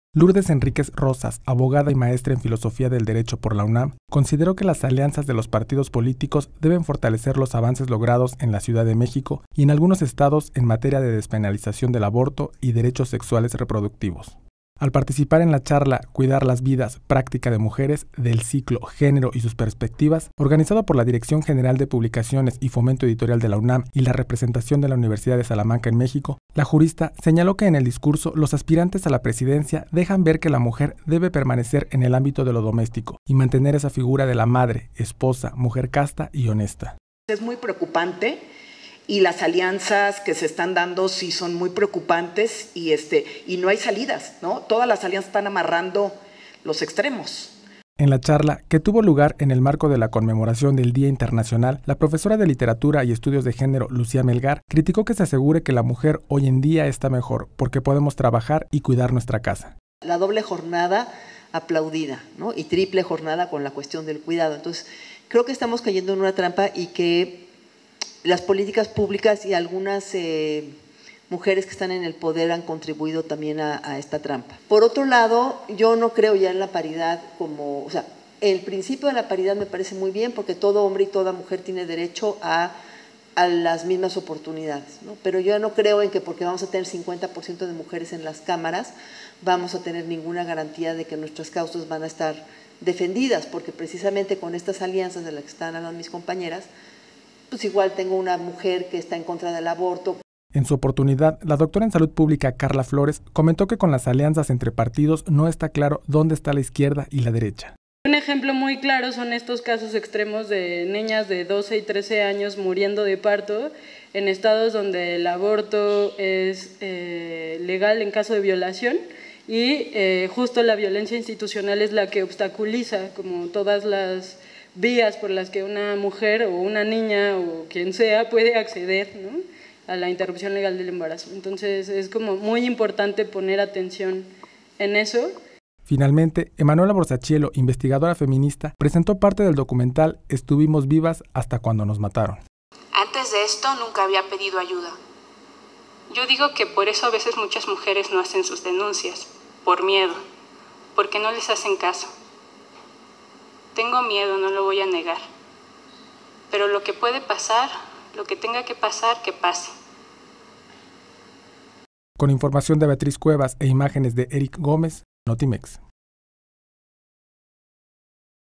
Lourdes Enríquez Rosas, abogada y maestra en Filosofía del Derecho por la UNAM, consideró que las alianzas de los partidos políticos deben fortalecer los avances logrados en la Ciudad de México y en algunos estados en materia de despenalización del aborto y derechos sexuales reproductivos. Al participar en la charla Cuidar las vidas, práctica de mujeres, del ciclo Género y sus perspectivas, organizado por la Dirección General de Publicaciones y Fomento Editorial de la UNAM y la representación de la Universidad de Salamanca en México, la jurista señaló que en el discurso los aspirantes a la presidencia dejan ver que la mujer debe permanecer en el ámbito de lo doméstico y mantener esa figura de la madre, esposa, mujer casta y honesta. Es muy preocupante. Y las alianzas que se están dando sí son muy preocupantes y no hay salidas, ¿no? Todas las alianzas están amarrando los extremos. En la charla, que tuvo lugar en el marco de la conmemoración del Día Internacional, la profesora de Literatura y Estudios de Género, Lucía Melgar, criticó que se asegure que la mujer hoy en día está mejor porque podemos trabajar y cuidar nuestra casa. La doble jornada aplaudida, ¿no? Y triple jornada con la cuestión del cuidado. Entonces, creo que estamos cayendo en una trampa y que las políticas públicas y algunas mujeres que están en el poder han contribuido también a esta trampa. Por otro lado, yo no creo ya en la paridad como, o sea, el principio de la paridad me parece muy bien porque todo hombre y toda mujer tiene derecho a las mismas oportunidades, ¿no? Pero yo no creo en que porque vamos a tener 50% de mujeres en las cámaras vamos a tener ninguna garantía de que nuestras causas van a estar defendidas, porque precisamente con estas alianzas de las que están hablando mis compañeras, pues igual tengo una mujer que está en contra del aborto. En su oportunidad, la doctora en Salud Pública Carla Flores comentó que con las alianzas entre partidos no está claro dónde está la izquierda y la derecha. Un ejemplo muy claro son estos casos extremos de niñas de 12 y 13 años muriendo de parto en estados donde el aborto es legal en caso de violación y justo la violencia institucional es la que obstaculiza como todas las vías por las que una mujer o una niña o quien sea puede acceder, ¿no?, a la interrupción legal del embarazo. Entonces es como muy importante poner atención en eso. Finalmente, Emanuela Borsachielo, investigadora feminista, presentó parte del documental Estuvimos vivas hasta cuando nos mataron. Antes de esto nunca había pedido ayuda. Yo digo que por eso a veces muchas mujeres no hacen sus denuncias, por miedo, porque no les hacen caso. Tengo miedo, no lo voy a negar. Pero lo que puede pasar, lo que tenga que pasar, que pase. Con información de Beatriz Cuevas e imágenes de Eric Gómez, Notimex.